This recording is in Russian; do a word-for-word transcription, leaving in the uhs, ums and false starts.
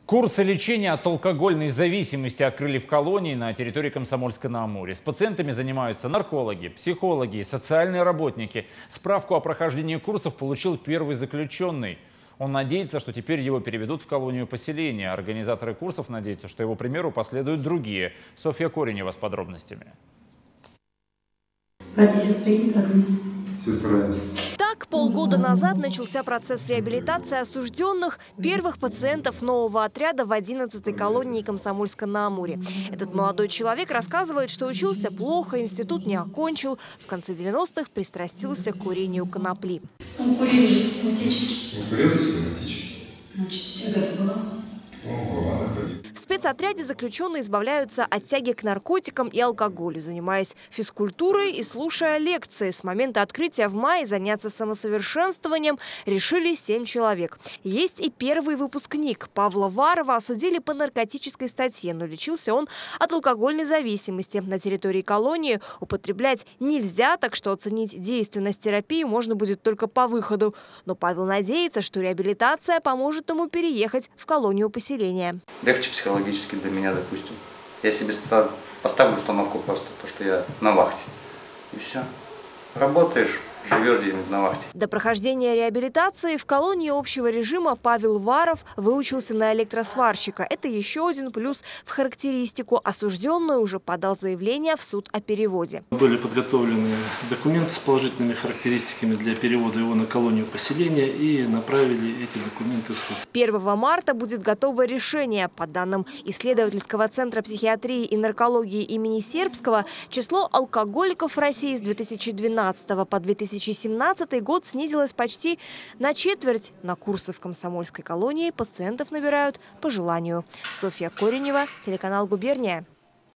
Курсы лечения от алкогольной зависимости открыли в колонии на территории Комсомольска-на-Амуре. С пациентами занимаются наркологи, психологи и социальные работники. Справку о прохождении курсов получил первый заключенный. Он надеется, что теперь его переведут в колонию поселения. Организаторы курсов надеются, что его примеру последуют другие. Софья Коренева с подробностями. Братья и сестры есть родные? Сестра есть. Так, полгода назад начался процесс реабилитации осужденных, первых пациентов нового отряда в одиннадцатой колонии Комсомольска-на-Амуре. Этот молодой человек рассказывает, что учился плохо, институт не окончил. В конце девяностых пристрастился к курению конопли. Он курил же систематически. Он курил систематически. Значит, тяга-то была? Ну, была, находила. В спецотряде заключенные избавляются от тяги к наркотикам и алкоголю, занимаясь физкультурой и слушая лекции. С момента открытия в мае заняться самосовершенствованием решили семь человек. Есть и первый выпускник. Павла Варова осудили по наркотической статье, но лечился он от алкогольной зависимости. На территории колонии употреблять нельзя, так что оценить действенность терапии можно будет только по выходу. Но Павел надеется, что реабилитация поможет ему переехать в колонию поселения. Легче психологически для меня, допустим. Я себе поставлю установку просто, то, что я на вахте. И все. Работаешь, живешь где-нибудь на вахте. До прохождения реабилитации в колонии общего режима Павел Варов выучился на электросварщика. Это еще один плюс в характеристику. Осужденный уже подал заявление в суд о переводе. Были подготовлены документы с положительными характеристиками для перевода его на колонию поселения и направили эти документы в суд. первого марта будет готово решение. По данным исследовательского центра психиатрии и наркологии имени Сербского, число алкоголиков в России с две тысячи двенадцатого по две тысячи семнадцатый год снизилось почти на четверть. На курсы в комсомольской колонии пациентов набирают по желанию. Софья Коренева, телеканал «Губерния».